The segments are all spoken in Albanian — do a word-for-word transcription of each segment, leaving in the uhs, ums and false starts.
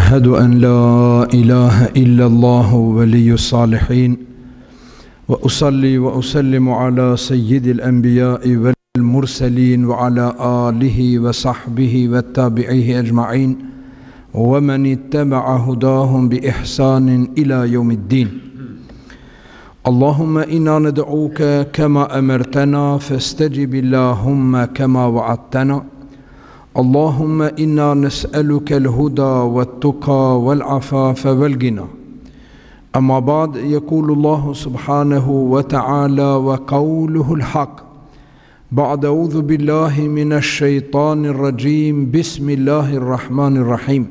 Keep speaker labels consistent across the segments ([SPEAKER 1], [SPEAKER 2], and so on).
[SPEAKER 1] أشهد أن لا إله إلا الله ولي الصالحين وأصلي وأسلم على سيد الأنبياء والمرسلين وعلى آله وصحبه والتابعيه أجمعين ومن اتبع هداهم بإحسان إلى يوم الدين. اللهم إنا ندعوك كما أمرتنا فاستجب اللهم كما وعدتنا. اللهم إنا نسألك الهدى والتقى والعفاف والغنى. أما بعد، يقول الله سبحانه وتعالى وقوله الحق بعد أعوذ بالله من الشيطان الرجيم بسم الله الرحمن الرحيم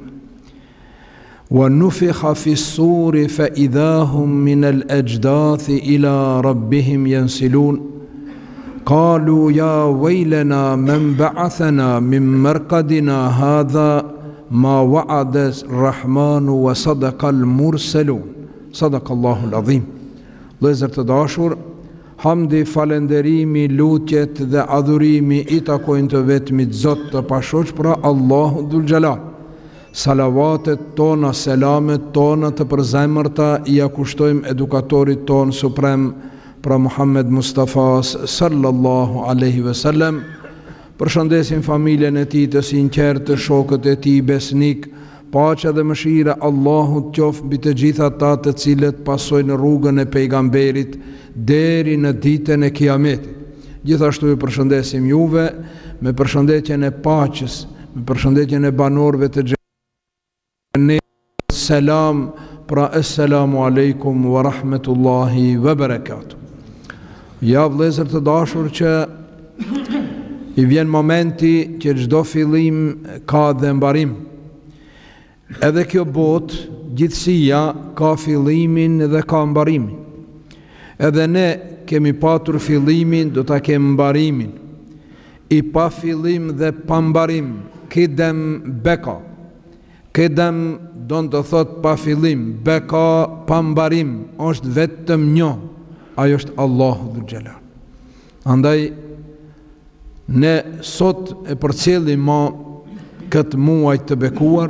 [SPEAKER 1] ونفخ في الصور فإذا هم من الأجداث إلى ربهم ينسلون قالوا يا ويلنا من بعثنا من مرقدنا هذا ما وعد الرحمن وصدق المرسلون. صدق الله العظيم. Vëllezër të dashur, hamdi, falenderimi, lutjet dhe adhurimi i takojnë të vetmit Zot të pashoq, pra Allahu Dhul Jalal. Salavatet tona, selamet tona të përzemërta i akushtojmë edukatorit ton suprem, pra Muhammed Mustafa sallallahu alaihi wasallam. Përshëndesim familjen e tij të sinqertë, të shokët e tij besnik. Paqja dhe mëshira Allahut qoftë mbi të gjithë ata të cilët pasojnë rrugën e pejgamberit deri në ditën e Kiametit. Gjithashtu ju përshëndesim juve me përshëndetjen e paqes, me përshëndetjen e banorëve të xhennetit. Selam, pra assalamu alaikum wa rahmetullahi wa barakatuh. Ja, vëllezër të dashur, që i vjen momenti që çdo fillim ka dhe mbarim. Edhe kjo botë, gjithësia, ka fillimin dhe ka mbarimin. Edhe ne kemi patur fillimin, do ta kemi mbarimin. I pa fillim dhe pa mbarim, kidem beka. Kidem do të thot pa fillim, beka pa mbarim, është vetëm një. Ajo është Allahu Dhul Jalal. Andaj ne sot e përcjellim ma këtë muaj të bekuar,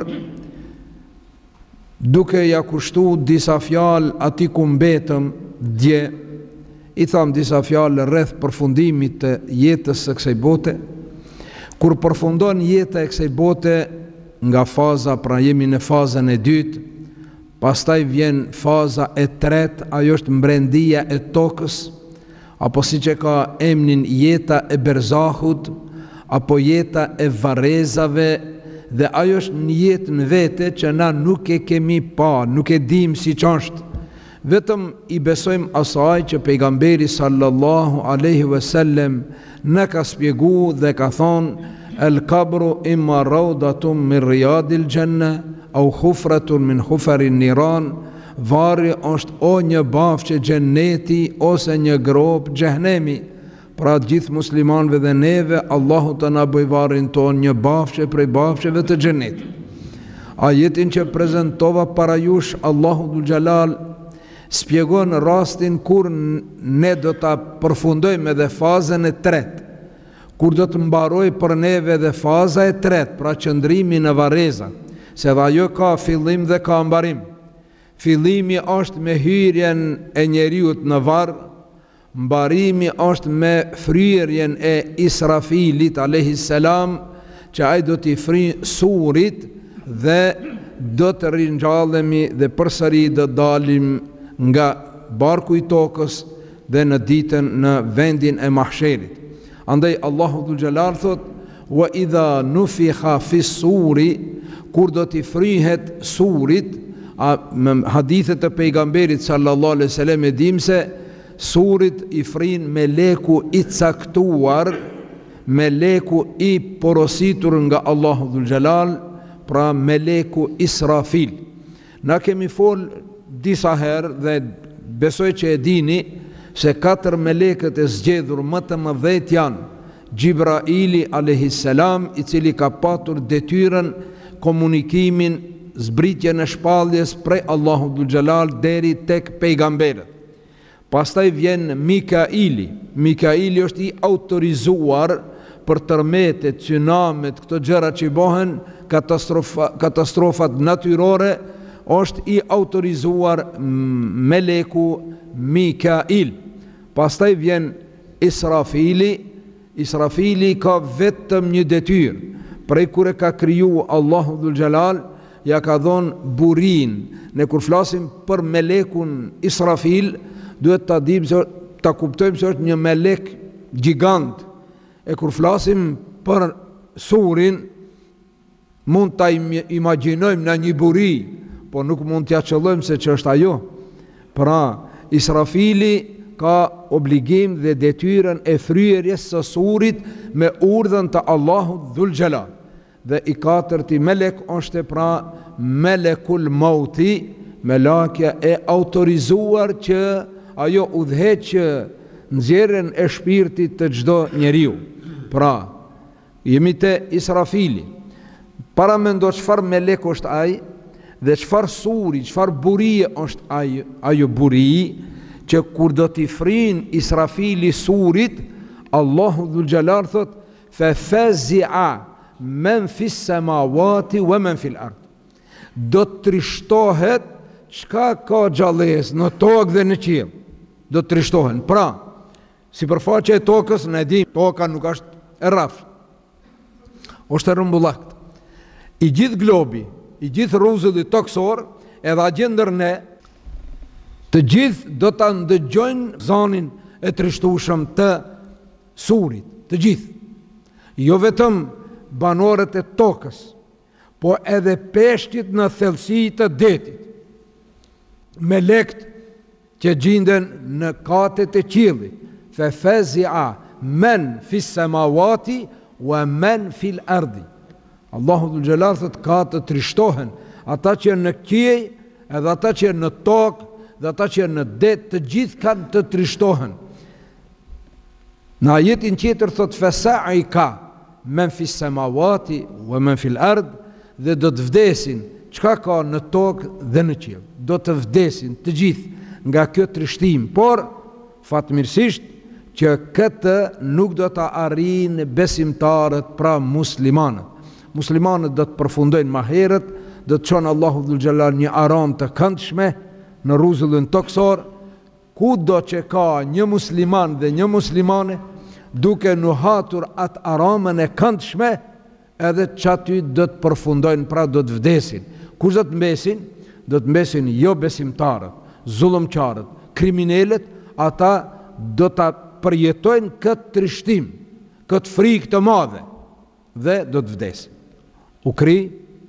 [SPEAKER 1] duke ja kushtu disa fjalë atij ku mbetëm dje. I tham disa fjalë rreth përfundimit të jetës së kësaj bote. Kur përfundon jeta e kësaj bote nga faza, pra jemi në fazën e dytë, pastaj vjen faza e tretë, ajo është mbrendia e tokës, apo siç e ka emrin jeta e berzahut, apo jeta e varrezave, dhe ajo është një jetë në vete që na nuk e kemi pa, nuk e dim si që është. Vetëm i besojmë asaj që pejgamberi sallallahu aleyhi wasallam në ka spjegu dhe ka thonë: El kabru imma raudatum min riyadil janna au hufratun min hufarin niran. Varri është o një bafqe gjenneti ose një grop xhehenemi. Pra gjithë muslimanëve dhe neve, Allahu të na bëj varrin ton një bafqe prej bafqeve të xhenetit. Ajetin që prezentova para jush, Allahu Dhul Jalal spjegon rastin kur ne do ta përfundojmë edhe fazën e tretë, kur do të mbaroj për neve dhe faza e tretë, pra qëndrimi në varreza, se dhe ajo ka fillim dhe ka mbarim. Fillimi është me hyrjen e njeriut në varr, mbarimi është me fryrjen e Israfilit alayhis salam, që ai do t'i fryjë surit dhe do të ringjallemi dhe përsëri do dalim nga barku i tokës dhe në ditën në vendin e mahsherit. Andaj Allahu Dhul Jalal thot: wa idha nufikha fi suri, kur do t'i fryhet surit. A, me hadithet e pejgamberit sallallahu alaihi wasallam e dim se surit i frin me leku i caktuar, me leku i porositur nga Allahu Dhul Jalal, pra me leku Israfil. Na kemi fol disa herë dhe besoj që e dini se katër melekët e zgjedhur më të mëdhtë janë Gjibraili alayhis salam, i cili ka patur detyrën komunikimin, zbritjen e shpalljes prej Allahu Dhul Jalal deri tek pejgamberët. Pastaj vjen Mikaili. Mikaili është i autorizuar për tërmetet, tsunamet, këto gjëra që i bëhen, katastrofa, katastrofat natyrore, është i autorizuar meleku Mikail. Pastaj vjen Israfili. Israfili ka vetëm një detyrë, prej kur e ka kriju Allahu Dhul Gjelal, ja ka dhonë burin. Ne kur flasim për melekun Israfil, duhet ta dim se ta kuptojmë se është një melek gjigant. E kur flasim për surin, mund ta imagjinojmë në një buri, po nuk mund t'ja qëllojmë se që është ajo. Pra, Israfili ka obligim dhe detyrën e fryerjes së surit me urdhën të Allahut Dhul Gjelal. Dhe i katërti melek është pra melekul mauti, melakja e autorizuar që ajo udhëheqë nxjerrjen e shpirtit të çdo njeriu. Pra, jemi te Israfili. Para mendo çfarë melek është ai dhe çfarë suri, çfarë burie është ai, ajo buri që kur do t'i frin Israfili surit, Allahu Dhul Gjelal thot, fe fazi'a men fis samawati wa men fil ard. Do të trishtohet çka ka gjallëes në tokë dhe në qiell. Do të trishtohen. Pra, sipërfaqja e tokës, ne dim, toka nuk është e rrafsh. Është e rrumbullakt. I gjithë globi, i gjithë rruzulli toksor, edhe a ndër ne, të gjithë do ta ndëgjojnë zanin e trishtueshëm të surit, të gjithë. Jo vetëm banorët e tokës, po edhe peshqit në thellësi të detit, melekt që gjinden në katet e qiellit, fe fazi'a men fis samawati wa men fil ardi. Allahu Dhul Gjelal thot ka të trishtohen ata që në qiej, edhe ata që në tokë, dhe ata që në det, të gjithë kanë të trishtohen. Në ajetin tjetër thot fasa'i ka men fis samawati wa men fil ard, dhe do të vdesin çka ka në tokë dhe në qiell. Do të vdesin të gjithë nga kjo trishtim, por fatmirësisht që këtë nuk do të arrijnë besimtarët, pra muslimanët. Muslimanët do të përfundojnë më herët, do të çonë Allahu Dhul Gjelal një aram të këndshme në rruzullin toksor, ku do që ka një musliman dhe një muslimane, duke nuhatur atë aramën e këndshme, edhe që aty do të përfundojnë, pra do të vdesin. Kush do të mbesin? Do të mbesin jo besimtarët, zullumqarët, kriminalet, ata do të përjetojnë këtë trishtim, këtë frikë të madhe, dhe do të vdesin. U kri,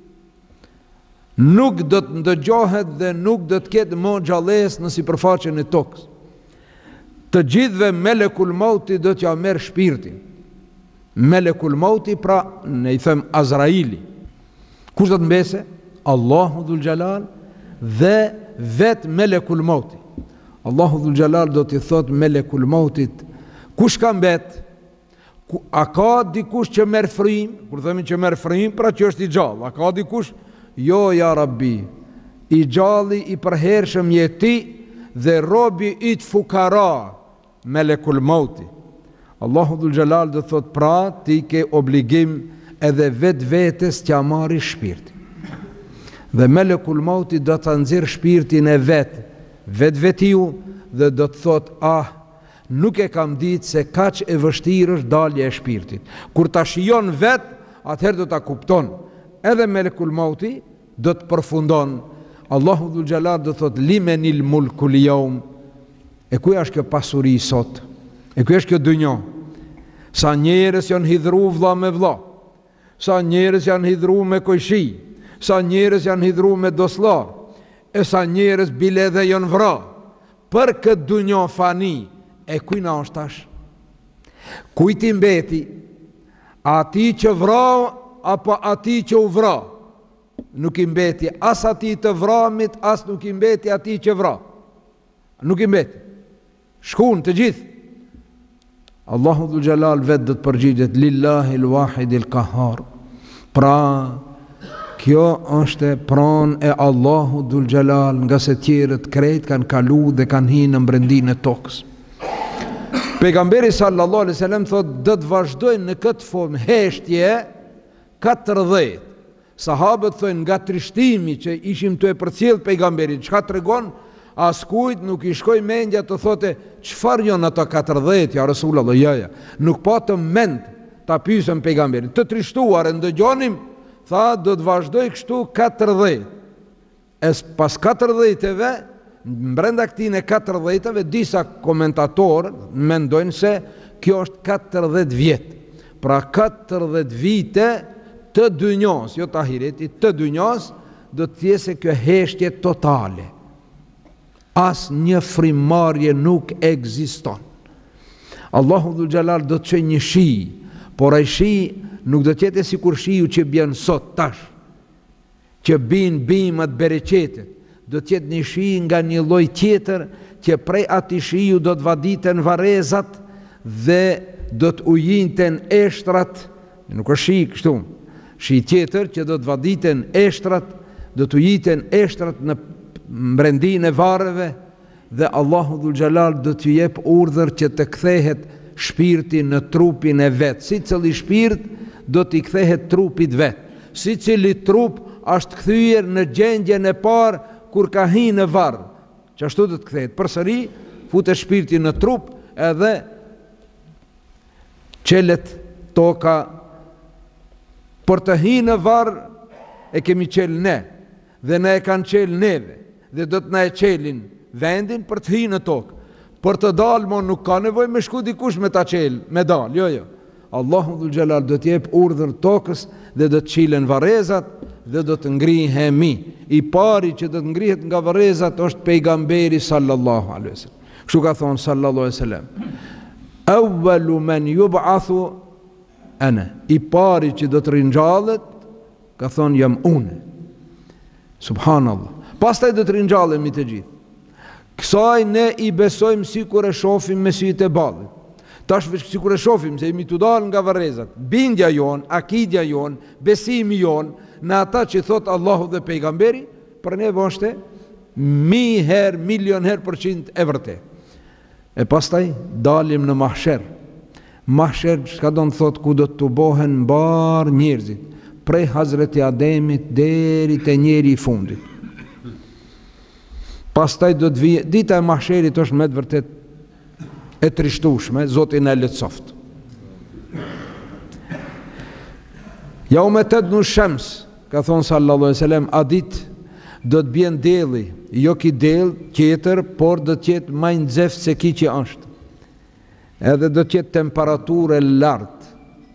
[SPEAKER 1] nuk do të ndëgjohet dhe nuk do të ketë më gjallëes në sipërfaqen e tokës. Të gjithëve melekul mauti do t'ja merr shpirtin. Melekul mauti, pra ne i them Azraili. Kush do të mbese? Allahu Dhul Gjelal dhe vetë melekul mauti. Allahu Dhul Gjelal do t'i thot melekul mautit, kush ka mbet? A ka dikush që merr frymë? Kur themi që merr frymë, pra që është i gjallë. A ka dikush? Jo, ja Rabbi, i gjalli i përhershëm je ti dhe robi i të fukara, melekul mauti. Allahu Dhul Gjelal do thot, pra ti ke obligim edhe vetë vetës t'ja marri shpirtin. Dhe melekul mauti do të nxjerrë shpirtin e vetë, vetë vetiu, dhe do të thot, ah, nuk e kam ditë se kaq e vështirë është dalja e shpirtit. Kur ta shijon vetë, atëherë do ta kupton. Edhe melekul mauti do të përfundon. Allahu Dhul Gjelal do thot, limenil mulkul yawm. E ku është kjo pasuri sot? E ku është kjo dynjë? Sa njerëz janë hidhru vlla me vlla, sa njerëz janë hidhru me kojshi, sa njerëz janë hidhru me doslar, e sa njerëz bile dhe janë vra për këtë dynjë fani. E kujna është tash? Kujti mbeti? Ati që vra apo ati që u vra? Nuk i mbeti as ati të vramit, as nuk i mbeti ati që vra. Nuk i mbeti. Shkun të gjithë. Allahu Dhul Gjelal vetë dhe të përgjigjet, lillahi l-wahidi l-kahar. Pra, kjo është pran e Allahu Dhul Gjelal, nga se tjerët krejt kanë kalu dhe kanë hi në mbrendin e tokës. Pejgamberi sallallahu alaihi wasallam thot do të vazhdojnë në këtë formë heshtje katërdhjetë. Sahabët thonë nga trishtimi që ishim të e përcjell pejgamberin, çka tregon, askujt nuk i shkoi mendja të thote çfarë janë ato katërdhjetë ja Rasulullah, ja ja. Nuk patëm mend ta pyesëm pejgamberin. Të trishtuar e ndëgjonim, tha do të vazhdoj kështu katërdhjetë. Es pas katërdhjetëve, brenda këtij katërdhjetëve disa komentatorë mendojnë se kjo është katërdhjetë vjet. Pra katërdhjetë vite të dynjos, jo të ahiretit, të dynjos, do të jese kjo heshtje totale. As një frimarje nuk ekziston. Allahu Dhul Gjalal do të çojë një shi, por ai shi nuk do të jetë sikur shiu që bën sot tash, që bin bimat bereqetet. Do të jetë një shi nga një lloj tjetër, që prej atij shiu do të vaditen varrezat dhe do të ujinten eshtrat, nuk është shi kështu. Shi tjetër që do të vaditen eshtrat, do të ujiten eshtrat në mbrendin e varreve dhe Allahu Dhul Gjalal do t'ju jep urdhër që të kthehet shpirti në trupin e vet. Si cili shpirt do t'i kthehet trupit vet. Si cili trup është kthyer në gjendjen e parë kur ka hyrë në varr. Që ashtu do të kthehet. Përsëri futet shpirti në trup edhe çelet toka. Për të hyrë në varr e kemi qel ne, dhe ne e kanë qel neve, dhe do të na e qelin vendin për të hyrë në tokë. Për të dalë mo nuk ka nevojë me shku dikush me ta qel, me dal, jo jo. Allahu Dhul Gjalal do të jep urdhër tokës dhe do të qilen varrezat dhe do të ngrihemi. I pari që do të ngrihet nga varrezat është pejgamberi sallallahu alaihi wasallam. Kështu ka thonë sallallahu alaihi wasallam. Awwalu man yub'athu ana, i pari që do të rinjallet, ka thonë jam une. Subhanallah. Pastaj do të rinjallemi të gjithë. Kësaj ne i besojmë si kur e shofim me sytë e ballit. Tash veç si kur e shofim se jemi të dalë nga varrezat. Bindja jon, akidja jon, besimi jon në ata që thot Allahu dhe pejgamberi, për ne është mi herë, milion herë përqind e vërtet. E pastaj dalim në mahsher. Mahsher çka do të thot ku do të tubohen mbar njerëzit, prej Hazreti Ademit deri te njeri i fundit. Pastaj do të vijë dita e mahsherit, është me të vërtet e trishtueshme, Zoti na lehtësoft. Yawma tadnu shams, ka thon sallallahu alaihi wasallam, a ditë do të bien dielli, jo ki diell tjetër, por do të jetë më i nxehtë se ki që është. Edhe do të jetë temperaturë e lartë.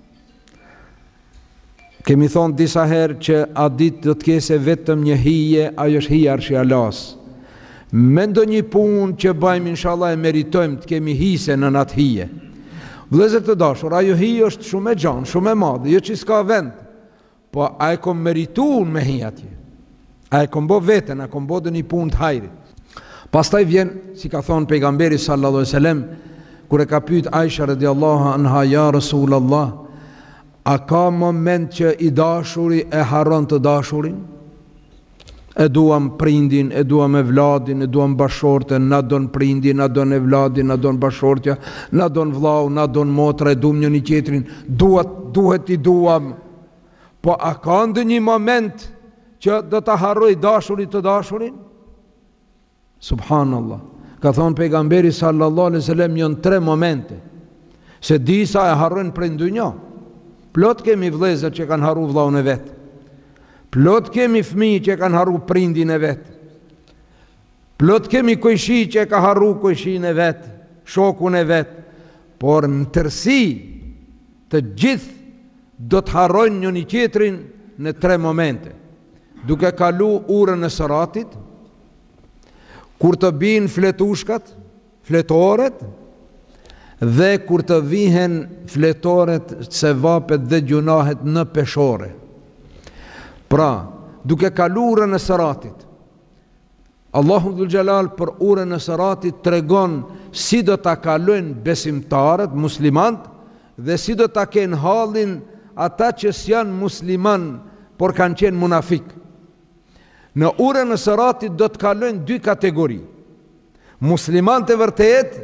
[SPEAKER 1] Kemi thonë disa herë që a ditë do të kese vetëm një hije, ajo është hija Arshi Alas. Me ndonjë punë që bëjmë, inshallah e meritojmë të kemi hise në atë hije. Vëllezër të dashur, ajo hije është shumë e gjanë, shumë e madhe, jo që s'ka vend, po a e kom merituar me hije atje. A e kom bo veten, a kom bo dhe një punë të hajrit. Pastaj vjen, si ka thonë pejgamberi sallallahu alaihi wasallam, kur e ka pyet Aisha radiallahu anha, ja Rasulallah, a ka moment që i dashuri e harron të dashurin? E duam prindin, e duam e vladin, e duam bashorten, na don prindin, na don e vladin, na don bashortja, na don vlau, na don motra, e duam një një tjetrin, duhet, duhet i duam. Po a ka ndë një moment që do të harroj dashurit të dashurin? Subhanallah. Ka thonë pejgamberi sallallahu alaihi wasallam, janë tre momente, se disa e harrojnë prej ndonjë. Plot kemi vëllezër që kanë harru vllaun e vet. Plot kemi fëmijë që kanë harru prindin e vet. Plot kemi kojshi që ka harru kojshin e vet, shokun e vet. Por në tërsi të gjithë do të harrojnë një një tjetrin në tre momente. Duke kalu urën e sëratit, kur të bin fletushkat, fletoret, dhe kur të vihen fletoret, se vapet dhe gjunahet në peshore. Pra, duke kalu urën e sëratit, Allahu Dhul Gjalal për urën e sëratit tregon si do ta kalojnë besimtarët, muslimant, dhe si do ta kenë hallin ata që s'janë musliman, por kanë qenë munafik. Në urën e sëratit do të kalojnë dy kategori. Muslimant e vërtet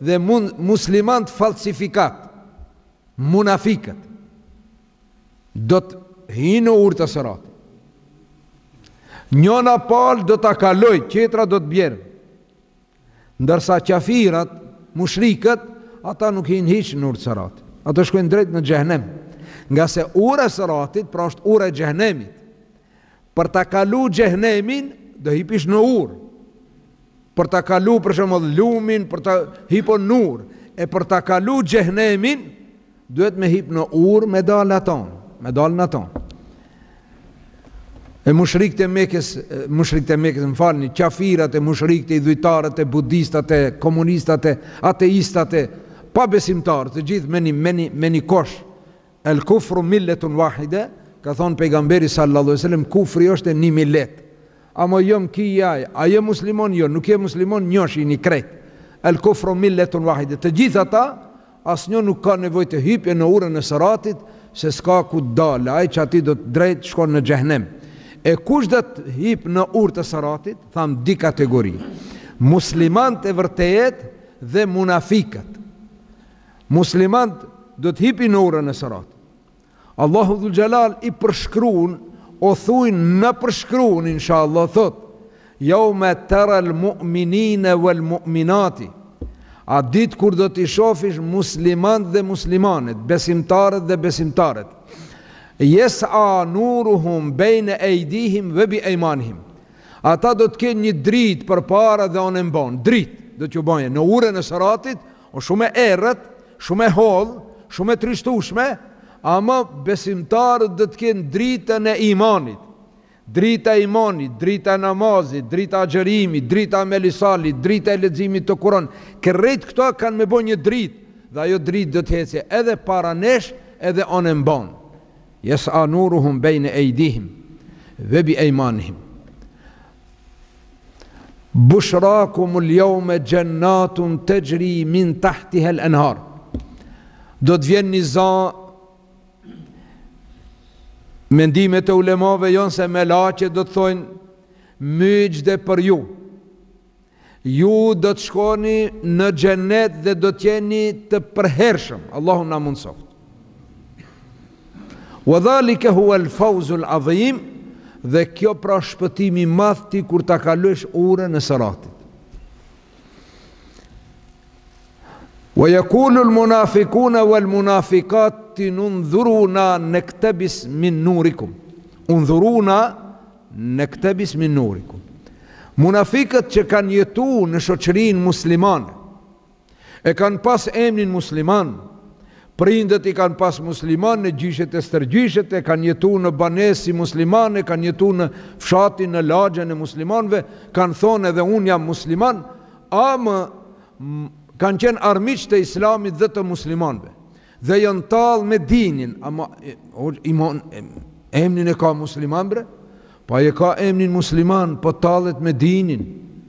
[SPEAKER 1] dhe muslimant falsifikat, munafikët, do të hinë në urë të Siratit. Njona palë do të kaloj, qetra do të bjerë. Ndërsa qafirat, mushrikët, ata nuk hinë hiqë në urë të Siratit. Ata shkojnë drejt në xhehenem. Nga se ura e Siratit, pra është ura e xhehenemit. Për të kalu xhehenemin, do hipish në urë. Për të kalu për shembull lumin, për të hipon në urë. E për të kalu xhehenemin, duhet me hip në urë me dalë aton, me dalë në aton. E mushrikët e Mekës, mushrikët e Mekës, më falni, qafirat e mushrikët e idhujtarët e budistat e komunistat e ateistat e pa besimtarët, të gjithë me një, me një, me një kosh. El kufru milletun wahide, ka thonë pejgamberi sallallahu alaihi wasallam, kufri është e një millet. Amo jom ki jaj, a je muslimon jo, nuk je muslimon njosh i një krejt. El kufru milletun wahide. Të gjithë ata, asnjë nuk ka nevojë të hypje në urën e Siratit, se s'ka ku dalë, ai që ati do të drejt shkon në xhehenem. E kush do të hip në urë të Siratit? Tham di kategori. Muslimant e vërtet dhe munafikët. Muslimant do të hipi në urën e Siratit. Allahu dhul Gjelal i përshkruun, o thujnë në përshkruun, inshallah, thot, jaume tëra l-mu'minine wal-mu'minati, a ditë kur do t'i shofish muslimant dhe muslimanet, besimtarët dhe besimtarët, yes'a nuruhum bejne ejdihim dhe bi ejmanihim. Ata do t'ken një dritë për para dhe onë mban, dritë do t'ju banje në urën e Siratit, o shumë e erët, shumë e hollë, shumë e trishtushme, ama besimtarët do t'ken dritën e imanit, drita e imanit, drita e namazit, drita e agjerimit, drita e melisalit, drita e leximit të Kur'an. Kërrejt këto kanë me bo një dritë, dhe ajo dritë do t'hecje edhe para nesh, edhe onë mban. Yes'a nuruhum bejne ejdihim ve bi ejmanihim. Bushrakumul jaume gjennatun të gjri min tahtiha al-anhar. Do të vjen një za, mendimet e ulemave janë se me laqe do të thojnë mygjde për ju. Ju do të shkoni në xhennet dhe do të jeni të përhershëm. Allahu na mundsoft. Wa dhalika huwa al-fawzu al-azim, dhe kjo pra shpëtimi i madh ti kur ta kalosh urën e Siratit. Wa yaqulu al-munafiquna wal-munafiqat unzuruna naktabis min nurikum. Unzuruna naktabis min nurikum. Munafikët që kanë jetu në shoqërinë muslimane, e kanë pas emrin musliman, prindët i kanë pas musliman në gjyshet e stërgjyshet, e kanë jetu në banesi muslimane, kanë jetu në fshatin në lagjen e muslimanve, kanë thonë edhe unë jam musliman, amë kanë qenë armiq të islamit dhe të muslimanve, dhe janë talë me dinin, ama iman, emnin e ka musliman bre, pa e ka emnin musliman, po talët me dinin,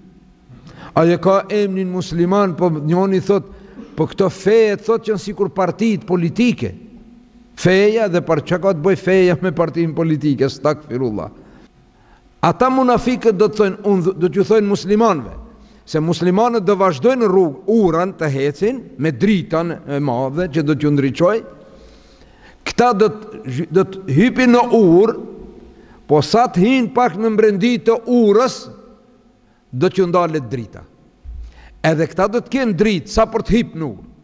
[SPEAKER 1] a e ka emnin musliman, po njoni thot, po këto feje thot që në sikur partit politike, feja dhe për që ka të bëj feja me partin politike, stakfirullah. Ata munafikët do të thojnë, do t'ju thojnë muslimanve, se muslimanët do vazhdojnë rrugë urën të hecin, me dritën e madhe që do t'ju ndriqoj, këta do të hypin në urë, po sa të hinë pak në mbrendi të urës, do t'ju ndalet drita. Edhe këta do t'kenë dritë, sa për t'hyp në urë.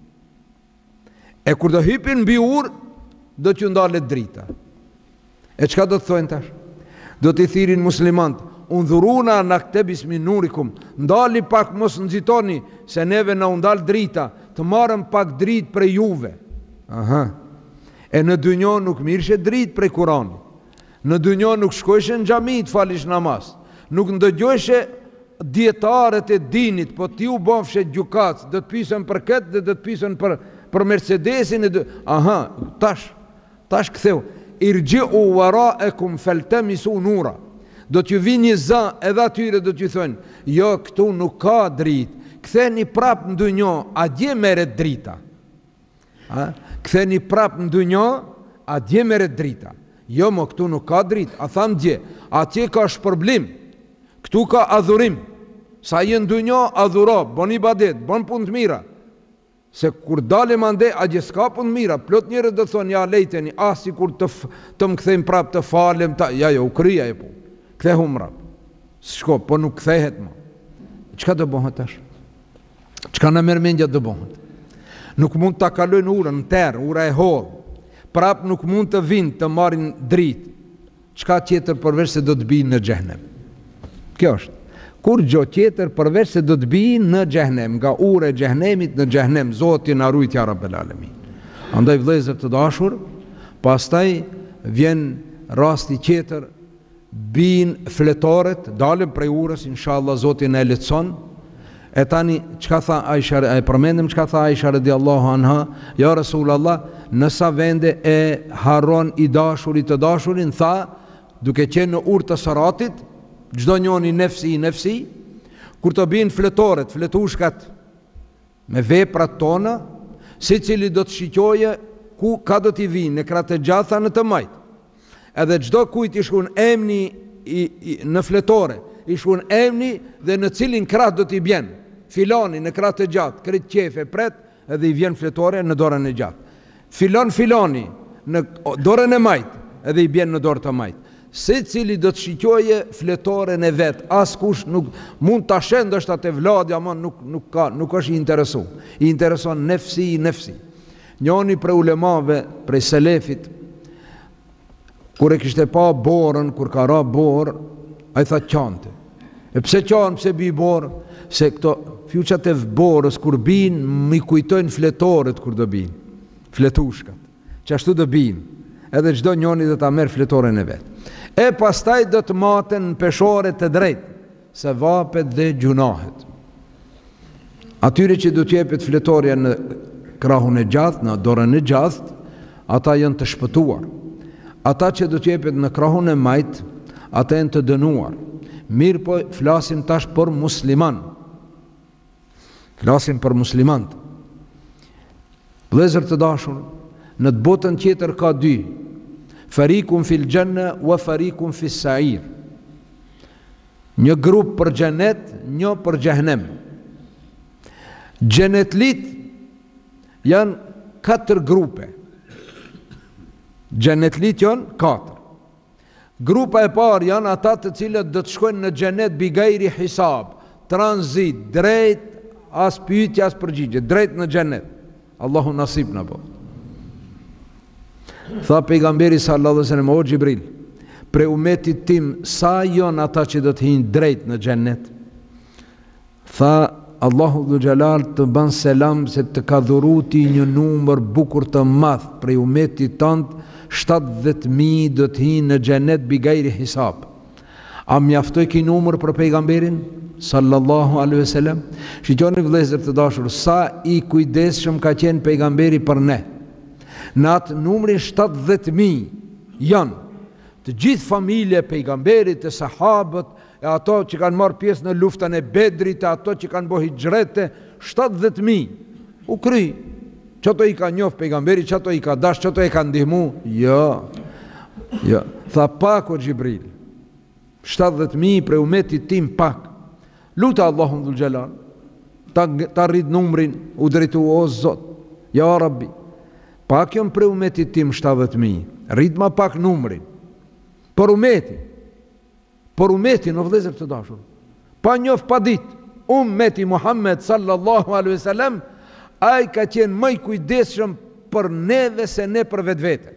[SPEAKER 1] E kur do hypin mbi urë, do t'ju ndalet drita. E qka do t'thojnë tash? Do t'i thirin muslimantë, undhuruna naktebis min nurikum, ndali pak mos nxitoni, se neve na undal drita, të marëm pak dritë prej juve. Aha. E në dynjo nuk mirëshe dritë prej Kuranit. Në dynjo nuk shkojshe në xhami të falish namaz. Nuk ndëgjojshe dietarët e dinit, po ti u bofshe gjukatës, do të pyesen për këtë dhe do të pyesen për për Mercedesin e dë... aha, tash, tash ktheu, irji'u wara'akum faltamisu nura. Do t'ju vi një zë, edhe atyre do t'ju thonë, jo, këtu nuk ka dritë, ktheni prap në dynjo, a dje meret drita. Ha? Ktheni prap në dynjo, a dje meret drita. Jo, mo, këtu nuk ka dritë, a tham dje, atje ka shpërblim, këtu ka adhurim, sa jenë dynjo, adhuro, bon i badet, bon pun të mira, Se kur dalim ande, a gjë s'ka punë mira, plot njerëz do thonë ja lejteni, a sikur të f, të më kthejmë prap të falem, ta, ja jo, u kryja e punë. Kthehu mrap. Shko, po nuk kthehet më. Çka do bëhet tash? Çka na merr mendja do bëhet? Nuk mund ta kalojnë urën në terr, ura e holl. Prap nuk mund të vinë të marrin dritë. Çka tjetër përveç se do të bijnë në xhehenem. Kjo është. Kur gjë tjetër përveç se do të bijnë në xhehenem, nga ura e xhehenemit në xhehenem, Zoti na ruaj ja Rabbel Alamin. Andaj vëllezër të dashur, pastaj vjen rasti tjetër, bijnë fletoret, dalën prej urës, inshallah Zoti na e lehtëson. E tani, çka tha Aisha, e përmendëm çka tha Aisha radiallahu anha, ja Rasulallah, në sa vende e harron i dashurit të dashurin, tha, duke qenë në urë të saratit, çdo njoni nefsi i nefsi, kur të bijnë fletoret, fletushkat, me veprat tona, si cili do të shiqoje ku ka do t'i vinë, në kratë të gjatha në të majtë. Edhe çdo kujt i shkruan emni i, i, në fletore, i shkruan emni dhe në cilin krah do t'i bjen. Filani në krah të gjatë, krit qefe pret, edhe i vjen fletore në dorën e gjatë. Filon filani në dorën e majtë, edhe i bjen në dorë të majtë. Se cili do të shiqoje fletoren e vet, askush nuk mund ta shëndë është atë vladi, ama nuk nuk ka, nuk është i interesu. I intereson nefsi i nefsi. Njoni prej ulemave, prej selefit, kur e kishte pa borën, kur ka ra borë, a i tha qante. E pse qanë, pse bi borë? Se këto fjuqat e borës, kur binë, mi kujtojnë fletoret kur do binë. Fletushkat. Që ashtu do binë. Edhe çdo njoni dhe ta merë fletoren e vetë. E pastaj do të maten në peshore të drejtë, se vapet dhe gjunahet. Atyre që do t'jepet fletorja në krahun e gjatë, në dorën e gjatë, ata janë të shpëtuar. Ata që do t'jepet në krahun e majtë, ata janë të dënuar. Mirë po flasim tash për musliman. Flasim për muslimant. Vëllezër të dashur, në të botën tjetër ka dy. Farikun fil janna wa farikun fis sa'ir. Një grup për xhenet, një për xhehenem. Xhenetlit janë katër grupe. Xhenetlit janë katër. Grupa e parë janë ata të cilët do të shkojnë në xhenet bi ghairi hisab, tranzit, drejt, as pyetje as përgjigje, drejt në xhenet. Allahu nasib na bëj. Tha pejgamberi sallallahu alaihi wasallam, o Gjibril, pre umetit tim sa janë ata që do të hinë drejt në xhenet? Tha Allahu dhul Jalal të ban selam se të ka dhuru ti një numër bukur të madh prej umetit tant, shtatëdhjetë mijë do të hinë në xhenet bi ghairi hisab. A mjaftoi ki numër për pejgamberin sallallahu alaihi wasallam? Shikoni vëllezër të dashur, sa i kujdesshëm ka qenë pejgamberi për ne. Në atë numrin shtatëdhjetë mijë janë të gjithë familje pejgamberit, të sahabët, e ato që kanë marrë pjesë në luftën e Bedrit, e ato që kanë bërë hijrete, shtatëdhjetë mijë. U kry. Çato i ka njoh pejgamberi, çato i ka dash, çato i ka ndihmu? Jo. Jo. Tha pak o Gjibril. shtatëdhjetë mijë për umetit tim pak. Luta Allahun dhul Jalal, ta, ta rrit numrin, u drejtu o Zot. Ja Rabbi, pak jam për umetit tim shtatëdhjetë mijë. Rrit ma pak numrin. Për umetin. Për umetin, o vëllezër të dashur. Pa njof pa dit, umeti Muhammed sallallahu alaihi wasallam, ai ka qenë më i kujdesshëm për neve se ne për vetvete.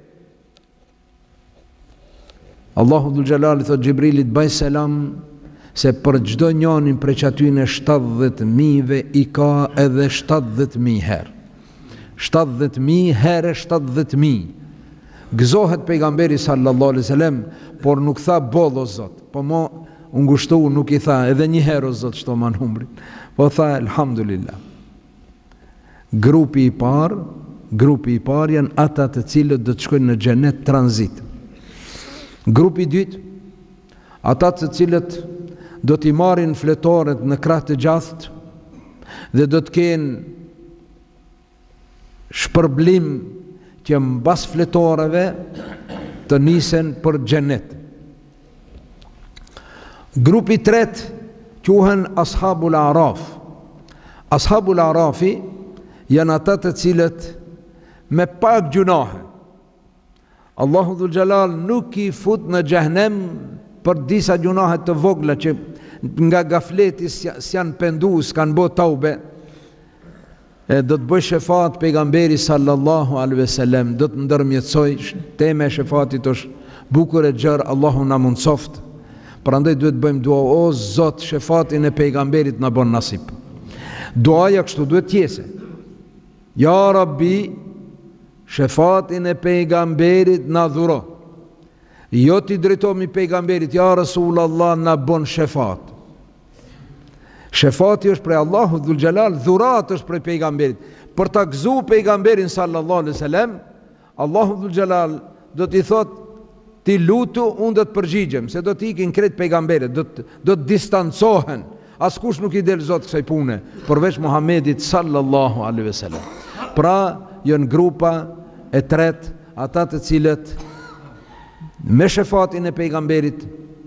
[SPEAKER 1] Allahu dhul Jalal i thot Gjibrilit, baj selam se për çdo njonin prej atyre shtatëdhjetë mijëve i ka edhe shtatëdhjetë mijë herë. shtatëdhjetë mijë herë shtatëdhjetë mijë. Gëzohet pejgamberi sallallahu alaihi wasallam, por nuk tha boll o Zot, po mo u ngushtu, nuk i tha edhe një herë o Zot shto ma numrin, po tha elhamdulillah. Grupi i parë, grupi i parë janë ata të cilët do të shkojnë në xhenet tranzit. Grupi i dytë, ata të cilët do t'i marrin fletoret në krah të gjathë dhe do të kenë shpërblim që mbas fletoreve të nisen për xhenet. Grupi i tretë quhen Ashabul Araf. Ashabul Arafi janë ata të cilët me pak gjunahe Allahu dhul Gjelal nuk i fut në xhehenem për disa gjunahe të vogla që nga gafleti s'janë pendu, s'kanë bo taube. E do të bëj shefat pejgamberi sallallahu alaihi wasallam, do të ndërmjetësoj. Tema e shefatit është bukur e gjerë, Allahu na mundsoft. Prandaj duhet bëjmë dua, o Zot, shefatin e pejgamberit na bën nasip. Duaja kështu duhet tjese. Ja Rabbi, shefatin e pejgamberit na dhuro. Jo ti drejtohemi pejgamberit, ja Rasulullah na bën shefat. Shefati është prej Allahu dhul Gjelal, dhurat është prej pejgamberit. Për ta gëzu pejgamberin sallallahu alaihi wasallam, Allahu dhul Gjelal do t'i thot, ti lutu, unë do të përgjigjem, se do t'ikin krejt pejgamberit, do të, do të distancohen. Askush nuk i del Zot kësaj pune, përveç Muhamedit sallallahu alaihi wasallam. Pra, janë grupa e tret, ata të cilët me shefatin e pejgamberit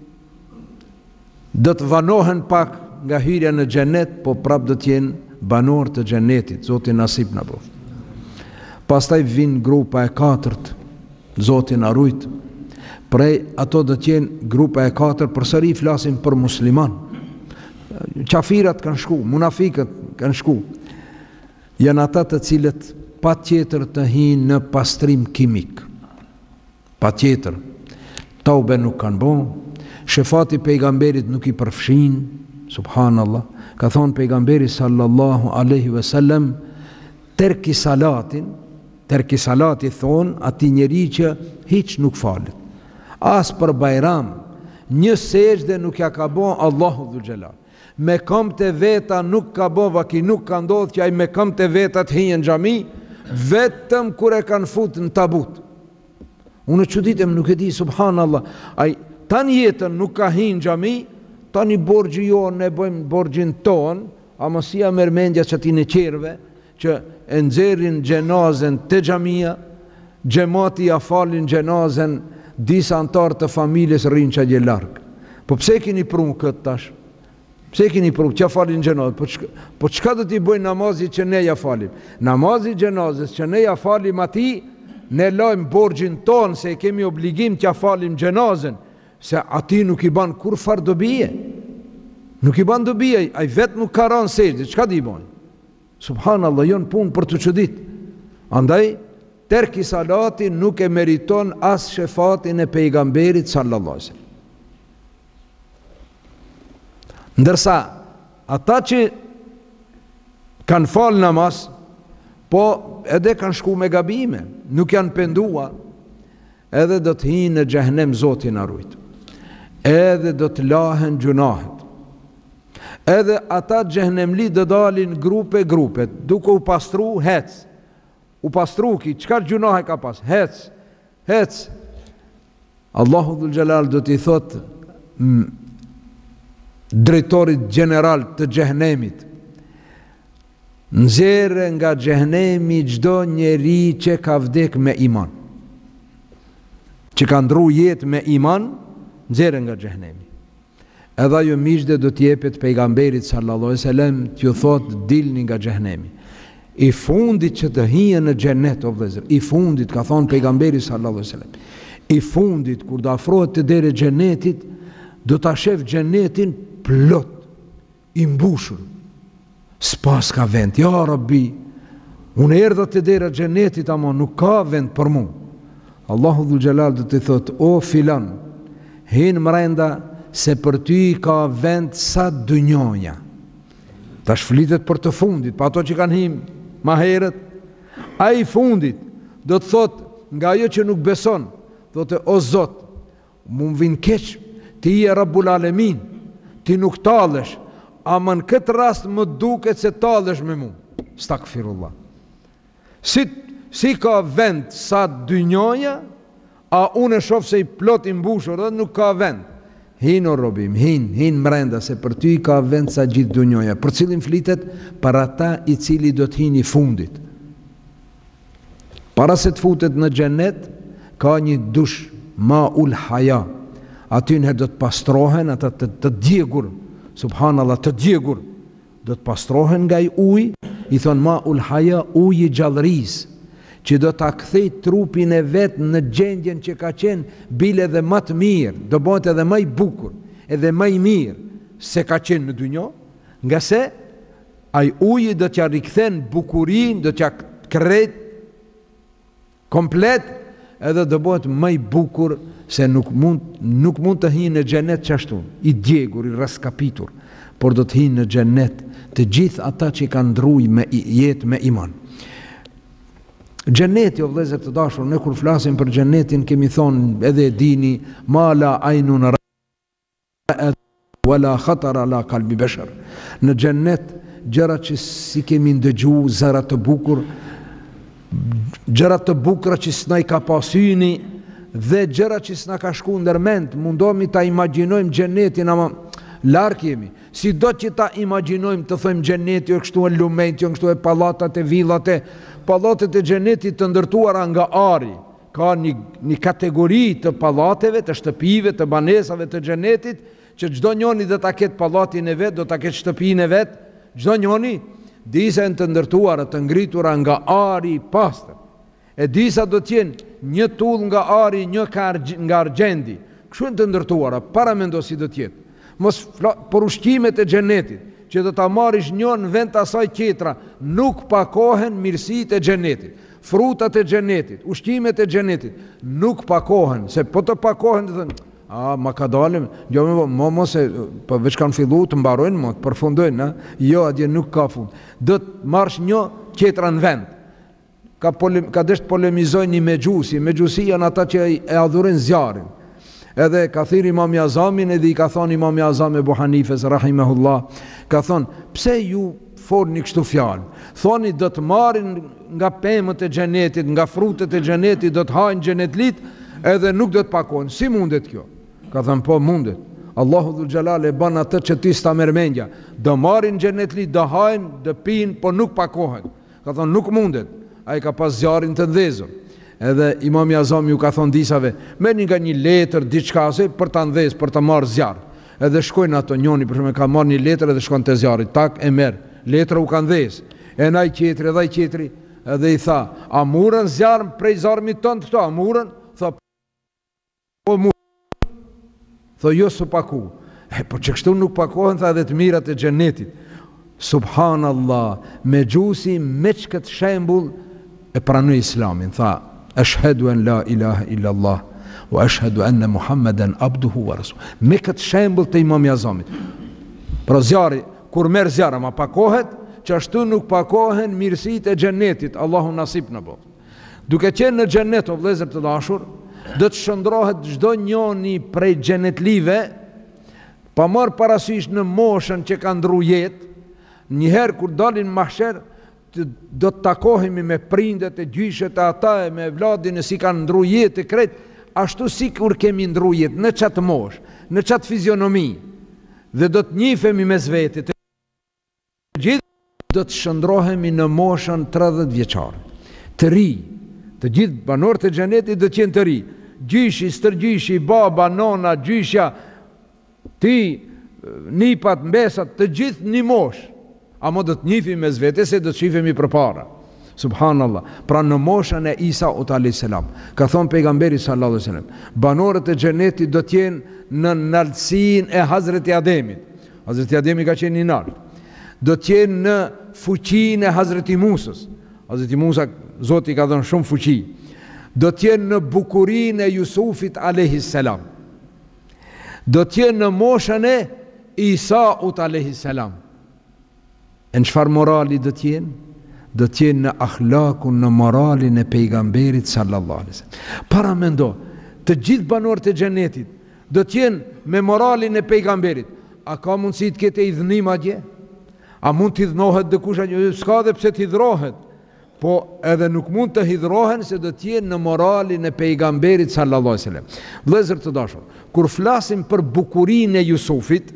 [SPEAKER 1] do të vanohen pak nga hyrja në xhenet, po prap do të jenë banor të xhenetit. Zoti nasip na bëf. Pastaj vin grupa e katërt, Zoti na rujt. Prej ato do të jenë grupa e katërt, përsëri flasim për musliman. Qafirat kanë shku, munafikët kanë shku. Janë ata të cilët pa tjetër të hinë në pastrim kimik. Pa tjetër. Taube nuk kanë bo, shefati pejgamberit nuk i përfshin, subhanallah. Ka thonë pejgamberi sallallahu alaihi wasallam, terki salatin, terki salati thonë ati njeri që hiç nuk falet. As për bajram, një sejdë nuk ja ka bo Allahu dhul Gjelal. Me këmbët e veta nuk ka bo, vaki nuk ka ndodhë që ai me këmbët e veta të hinë në xhami, vetëm kur e kanë fut në tabut. Unë çuditem, nuk e di, subhanallah, ai tani jetën nuk ka hinë në xhami, tani borxhi jo, ne bëjmë borxhin ton, ama si ja merr mendja që ti në qerve, që e nxjerrin xhenazën te xhamia, xhamati ja falin xhenazën, disa antar të familjes rrinë që dje larg. Po pse keni prunë këtë tash? Pse keni prunë që falin xhenazën? Po çka, po çka do t'i bëjnë namazit që ne ja falim? Namazi xhenazës që ne ja falim atij, ne lojmë borxhin ton, se kemi obligim t'ja falim xhenazën, se ati nuk i ban kur far dobije. Nuk i ban dobije, ai vet nuk ka rënë sejdë, çka do i bën? Subhanallah, jon punë për të çudit. Andaj terki salati nuk e meriton as shefatin e pejgamberit sallallahu alaihi wasallam. Ndërsa ata që kanë fal namaz, po edhe kanë shku me gabime, nuk janë pendua, edhe do të hinë në xhehenem, Zoti na rujt. Edhe do të lahen gjunahet. Edhe ata xhehenemli do dalin grupe grupe, duke u pastru hec. U pastru ki, çka gjunahe ka pas? Hec, hec. Allahu dhul Gjelal do t'i thot mm, drejtorit general të xhehenemit, nxjerrë nga xhehenemi çdo njeri që ka vdek me iman, që ka ndru jetë me iman, nxjerrë nga xhehenemi. Edhe ajo miqde do t'jepet pejgamberit sallallahu alaihi wasallam, t'ju thot dilni nga xhehenemi. I fundit që të hijen në xhenet, o vëllezër, i fundit, ka thonë pejgamberi sallallahu alaihi wasallam, i fundit kur do afrohet të deri xhenetit, do ta shef xhenetin plot, i mbushur. S'pas ka vend. Ja Rabbi, unë erdha të dera xhenetit, ama nuk ka vend për mu. Allahu dhul Gjelal do të thot, o filan, hin mrenda, se për ty ka vend sa dynjoja. Ta shflitet për të fundit, pa ato që kanë him ma herët. A i fundit do të thot, nga ajo që nuk beson, do të, o Zot, mu më vin keq, ti je Rabbul Alemin, ti nuk talësh, ama në këtë rast më duket se talësh me mu. Stakfirullah. Si, si ka vend sa dynjoja, a unë e shof se i plot i mbushur, dhe nuk ka vend. Hin o robim, hin, hin mrenda, se për ty ka vend sa gjithë dynjoja. Për cilin flitet? Për ata i cili do të hin i fundit. Para se të futet në xhenet, ka një dush, ma ul haja. Aty nëherë do të pastrohen, ata të, të djegur, subhanallah, të djegur, do të pastrohen nga i uj, i thonë ma ul haja, uji gjallëris, që do ta kthej trupin e vet në gjendjen që ka qenë bile dhe më të mirë, do bëhet edhe më i bukur, edhe më i mirë se ka qenë në dynjë, nga se ai uji do t'ja rikthen bukurinë, do t'ja kret komplet, edhe do bëhet më i bukur se nuk mund nuk mund të hyjë në xhenet çashtu, i djegur, i raskapitur, por do të hyjë në xhenet të gjithë ata që kanë ndruaj me jetë me iman. Xheneti, o vëllezër të dashur, ne kur flasim për xhenetin kemi thonë edhe e dini ma la aynun ra'at wala khatara ala qalbi bashar. Në xhenet gjëra që si kemi ndëgju, zëra të bukur, gjëra të bukura që s'na i ka pasyni dhe gjëra që s'na ka shku ndërmend, mundohemi ta imagjinojmë xhenetin ama larg jemi. Si do që ta imagjinojmë të thëjmë xheneti o kështu e lumejt, o kështu e pallatat e villat e pallatet e xhenetit të ndërtuara nga ari. Ka një, një kategori të pallateve, të shtëpive, të banesave të xhenetit, që çdo njoni do ta ketë pallatin e vet, do ta ketë shtëpinë e vet, çdo njoni, disa janë të ndërtuara, të ngritura nga ari i pastër. E disa do të jenë një tull nga ari, një nga argjendi. Kështu janë të ndërtuara, para mendo si do të jetë. Mos për ushqimet e xhenetit, që do ta marrish një në vend të asaj tjetra, nuk pakohen mirësitë e xhenetit. Frutat e xhenetit, ushqimet e xhenetit nuk pakohen, se po të pakohen të thënë, a ma ka dalim, jo më mo mos e po veç kanë filluar të mbarojnë, mo të përfundojnë, na? Jo, atje nuk ka fund. Do të marrësh një tjetra në vend. Ka polem, ka desh të polemizojnë një mexhusi, mexhusi janë ata që e adhurojnë zjarrin. Edhe ka thirr Imam Azamin edhe i ka thonë Imam Azam Ebu Hanifes rahimahullah, ka thonë, pse ju folni kështu fjalë? Thoni do të marrin nga pemët e xhenetit, nga frutet e xhenetit, do të hajnë xhenetlit, edhe nuk do të pakohen. Si mundet kjo? Ka thënë po mundet. Allahu dhul xhelal e bën atë që ti sta merr mendja. Do marrin xhenetlit, do hajnë, do pinë, po nuk pakohen. Ka thënë nuk mundet. Ai ka pas zjarrin të ndezur. Edhe Imam Azam ju ka thonë disave, merrni nga një letër diçka se për ta ndezur, për ta marrë zjarr. Edhe shkojnë ato, njoni për shembull ka marrë një letër edhe shkon te zjarri, tak e merr. Letra u ka ndezur. E nai qetri, edhe ai qetri, edhe i tha, a murën zjarr prej zarmit tonë këto, a murën? Tha, po murën. Tha, jo su paku. E, po që kështu nuk pakohen, tha, edhe të mirat e xhenetit. Subhanallah, me gjusi, me që këtë shembull e pranoi Islamin, tha, ashhadu an la ilaha illa Allah wa ashhadu anna Muhammeden abduhu wa rasul. Me këtë shembull të Imam Azamit. Pra zjarri, kur merr zjarr, ma pakohet, që ashtu nuk pakohen mirësitë e xhenetit, Allahu nasip në botë. Duke qenë në xhenet, o vëllezër të dashur, do të shndrohet çdo njoni prej xhenetlive, pa marr parasysh në moshën që ka ndru jetë. Njëherë kur dalin mahsher, do të takohemi me prindet e gjyshet e ata e me vladin e si kanë ndru jetë e kret, ashtu si kur kemi ndru jetë, në qatë mosh, në qatë fizionomi, dhe do të njifemi me zvetit, gjithë do të shëndrohemi në moshën tridhjetë vjeçare, të ri, të gjithë banorët e xhenetit do të jenë të ri, gjyshi, stërgjyshi, baba, nona, gjyshja, ti, nipat, mbesat, të gjithë një moshë, ama do të njifim me zvete se do të shifemi për para. Subhanallah. Pra në moshën e Isa ut alayhis salam, ka thonë pejgamberi sallallahu alaihi wasallam, banorët e xhenetit do të jenë në nalësinë e Hazreti Ademit. Hazreti Ademi ka qenë i nalt. Do të jenë në fuqinë e Hazreti Musës. Hazreti Musa, Zoti ka dhënë shumë fuqi. Do të jenë në bukurinë e Jusufit alayhis salam. Do të jenë në moshën e Isa ut alayhis salam. E në qëfar morali do t'jenë? Do t'jenë në akhlakun, në moralin e pejgamberit sallallahu alaihi wasallam. Para mendo, të gjithë banorët e xhenetit do t'jenë me moralin e pejgamberit. A ka mundësi të ketë idhnim atje? A mund të idhnohet dikush atje? S'ka dhe pse të idhrohet. Po edhe nuk mund të hidhrohen se do t'jenë në moralin e pejgamberit sallallahu alaihi wasallam. Vëllezër të dashur, kur flasim për bukurinë e Jusufit,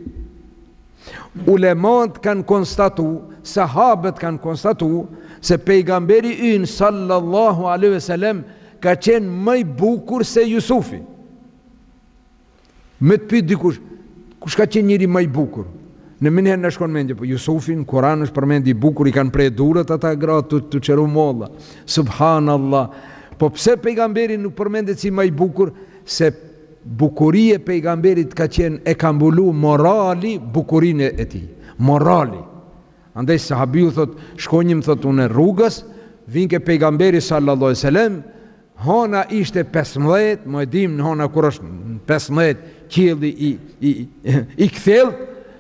[SPEAKER 1] ulemat kanë konstatu, sahabët kanë konstatu, se pejgamberi ynë sallallahu alaihi wasallam ka qenë më i bukur se Jusufi. Me të pyet dikush, kush ka qenë njëri më i bukur? Në minherë në shkon mendje, po Jusufin, Kur'an është përmendi bukur, i kanë prej durët ata gratë të, të qeru molla. Subhanallah. Po pse pejgamberi nuk përmendet si më i bukur? Se bukurie pejgamberit ka qenë e ka mbulu morali bukurinë e tij. Morali. Andaj sahabiu thot, shkonjim thot unë rrugës, vinke pejgamberi sallallahu alaihi wasallam, hona ishte pesëmbëdhjetë, më e dim në hona kur është pesëmbëdhjetë qielli i i i kthell.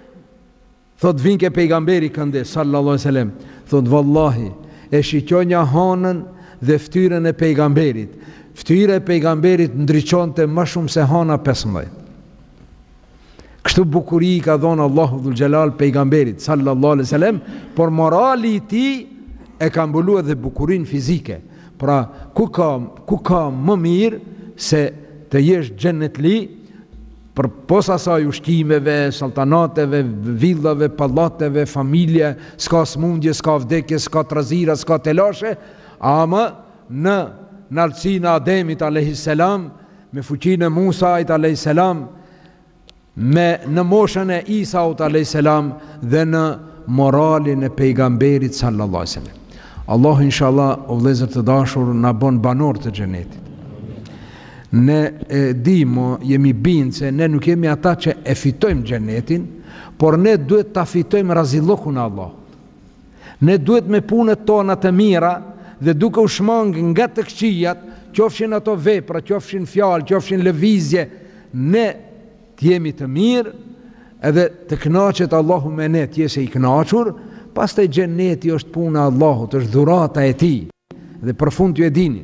[SPEAKER 1] Thot vinke pejgamberi kënde sallallahu alaihi wasallam, thot vallahi e shiqonja hanën dhe ftyrën e pejgamberit. Ftyra e pejgamberit ndriçonte më shumë se hana pesëmbëdhjetë. Kështu bukuri i ka dhënë Allahu dhul xhelal pejgamberit sallallahu alaihi wasallam, por morali i tij e ka mbuluar dhe bukurinë fizike. Pra ku ka ku ka më mirë se të jesh xhenetli për posa asaj ushqimeve, saltanateve, villave, pallateve, familje, s'ka smundje, s'ka vdekje, s'ka trazira, s'ka telashe, ama në nalësinë e Ademit alayhis salam, me fuqinë e Musait alayhis salam, me në moshën e Isaut alayhis salam dhe në moralin e pejgamberit sallallahu alaihi wasallam. Allahu inshallah o vëllezër të dashur na bën banor të xhenetit. Ne e dimo, jemi bind se ne nuk jemi ata që e fitojmë xhenetin, por ne duhet ta fitojmë razillokun e Allahut. Ne duhet me punët tona të mira dhe duke u shmang nga të këqijat, qofshin ato vepra, qofshin fjalë, qofshin lëvizje, ne të jemi të mirë edhe të kënaqet Allahu me ne, të jese i kënaqur. Pastaj xheneti është puna e Allahut, është dhurata e tij. Dhe për fund ju e dini,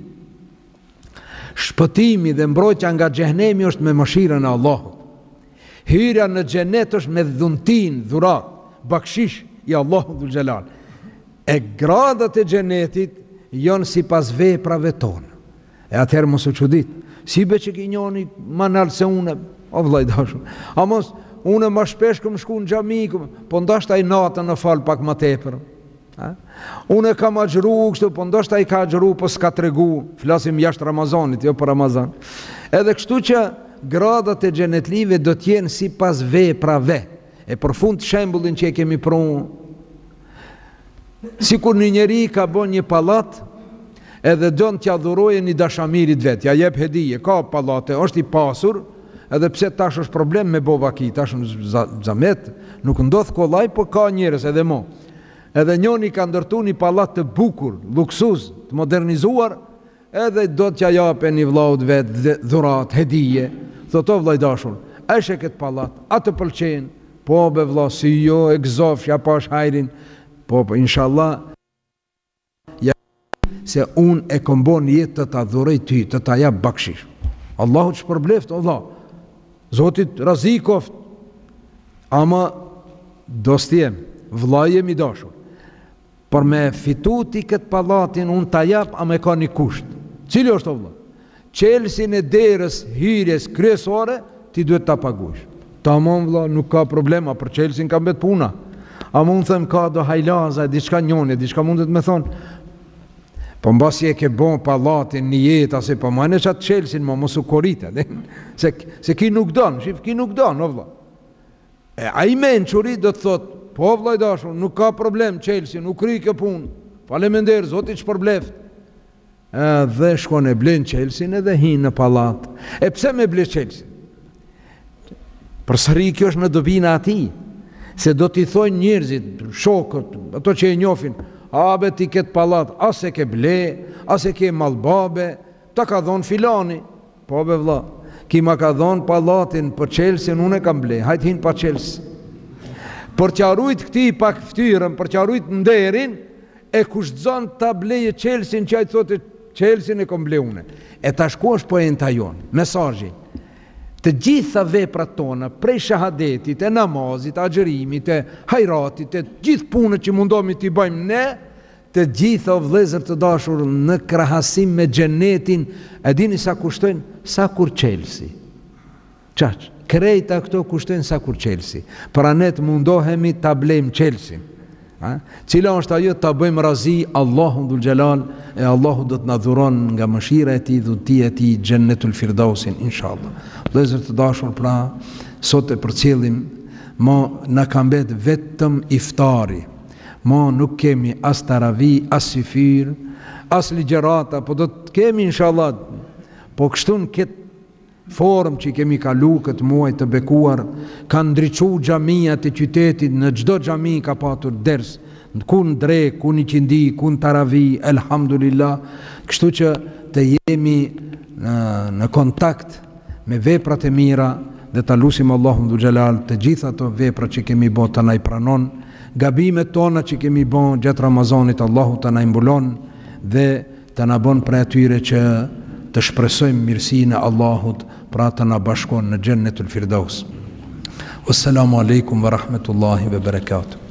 [SPEAKER 1] shpëtimi dhe mbrojtja nga xhenemi është me mëshirën e Allahut. Hyrja në xhenet është me dhuntin, dhurat, bakshish i Allahut dhul xhelal. E gradat e xhenetit janë sipas veprave tona. E atëherë mos u çudit. Si be që ki njoni ma nalë se une, o vllai dashur. A mos une ma shpesh këm shku në xhami, po ndashta i natën në fal pak ma tepër. Ha? Une kam agjëru kështu, po ndoshta i ka agjëru, po s'ka tregu, flasim jashtë Ramazanit, jo për Ramazan. Edhe kështu që gradat e xhenetlive do t'jenë si pas veprave. E për fund shembullin që e kemi prunë, si kur një njeri ka bon një pallat, edhe don t'ja dhurojë një dashamirit vet, ja jep hedije, ka pallate, është i pasur, edhe pse tash është problem me bovaki, tash në zamet, nuk ndodh kollaj, po ka njerëz edhe mo. Edhe njoni ka ndërtu një pallat të bukur, luksuz, të modernizuar, edhe do t'ja jape një vllaut vet dhurat, hedije. Thot o vllai dashur, a është këtë pallat, a të pëlqen? Po be vlla, si jo, e gëzof, ja pash hajrin. Po, po inshallah, ja, se unë e kombon jetë të ta dhurej ty, të ta jap bakshish. Allahu të shpërbleft, Allah, Zotit razikoft, ama do s'tjem, vllai jemi i dashur. Por me fitu ti këtë pallatin, unë ta jap, ama e ka një kusht. Cili është o vlla? Qelsin e derës hyrjes kryesore, ti duhet ta paguash. Tamam vlla, nuk ka problema, për qelsin ka mbet puna. A mund them ka do hajlaza, diçka njone, diçka mundet me thonë, po mbasi e ke bon pallatin një jetë, ase po ma në qatë qelsin, ma mos u korite, se, se ki nuk don, shif, ki nuk don, o vlla. E a i menquri do të thot, po vllai dashur, nuk ka problem qelsin, u kry kjo punë, falemender, Zoti ç'përbleft. Dhe shkon e blen qelsin edhe hin në pallat. E pse me ble qelsin? Përsëri kjo është në dobina ati, se do t'i thojnë njerëzit, shokët, ato që e njofin, abe ti ketë pallat, as e ke ble, as e ke mallbabe, ta ka dhon filani. Po be vlla, ki ma ka dhon pallatin për qelsin, unë e kam ble, hajt hin pa qels. Për t'ja rujt këti pak ftyrën, për t'ja rujt nderin, e kushtëzon ta bleje qelsin që ajtë thotë qelsin e kom ble une. E ta shkosh poenta jonë, mesazhi. Të gjitha veprat tona, prej shahadetit, e namazit, agjërimit, e hajratit, e gjithë punët që mundohemi t'i bëjmë ne, të gjitha o vëllezër të dashur në krahasim me xhenetin, e dini sa kushtojnë? Sa kur qelsi. Qaq, krejta këto kushtojnë sa kur qelsi. Pra ne të mundohemi t'a blejmë qelsin. Ha? Cila është ajo ta bëjmë razi Allahun dhul xhelal, e Allahu do të na dhuron nga mëshira e tij, dhuntia e tij, xhennetul firdausin inshallah. Vëllezër të dashur, pra sot e përcjellim ma në kam bet vetëm iftari, ma nuk kemi as taravi, as sifir, as ligjerata, po do të kemi inshallah, po kështu në këtë formë që kemi kalu këtë muaj të bekuar, kanë ndriçu xhamijat e qytetit, në çdo xhami ka patur ders, ku në dre, ku në qindi, ku në taravi, elhamdulillah, kështu që të jemi në, në kontakt me veprat e mira dhe ta lusim Allahun dhu xhelal të gjitha ato vepra që kemi bë të na i pranon, gabimet tona që kemi bë gjatë Ramazanit Allahu të na i mbulon dhe të na bën prej atyre që të shpresojmë mirësinë e Allahut, pra të na bashkon në Xhennetul Firdaus. Wassalamu alaikum wa rahmatullahi wa barakatuh.